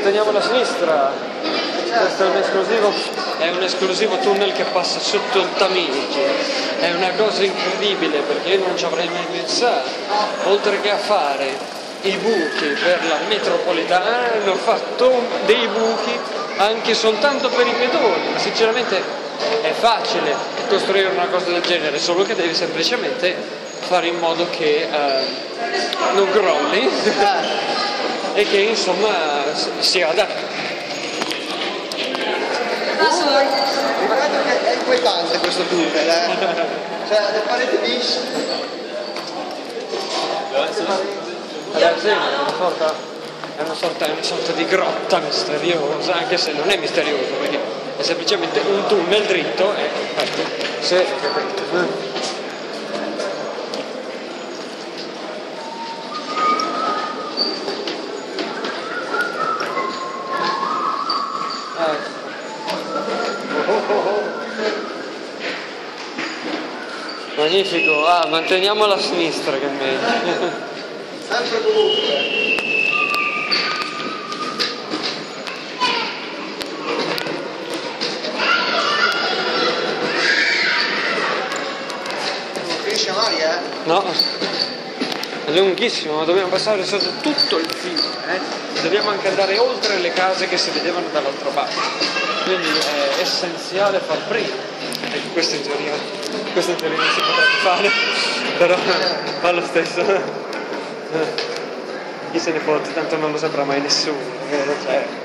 manteniamo la sinistra. Questo è un esclusivo tunnel che passa sotto il Tamigi. È una cosa incredibile perché io non ci avrei mai pensato. Oltre che a fare i buchi per la metropolitana, hanno fatto dei buchi anche soltanto per i pedoni. Ma sinceramente è facile costruire una cosa del genere, solo che devi semplicemente fare in modo che non crolli e che insomma sia adatto. Guardate che è inquietante questo tunnel, cioè le pareti bis. È una sorta di grotta misteriosa, anche se non è misterioso perché è semplicemente un tunnel dritto e se capite. Magnifico, manteniamo la sinistra che è meglio. Sempre comunque. Non finisce mai, No, è lunghissimo, ma dobbiamo passare sotto tutto il fiume, Dobbiamo anche andare oltre le case che si vedevano dall'altra parte. Quindi è essenziale far prima. Ecco, questo in teoria non si potrebbe fare, però fa lo stesso. Chi se ne fotte, tanto non lo saprà mai nessuno, vero? Cioè,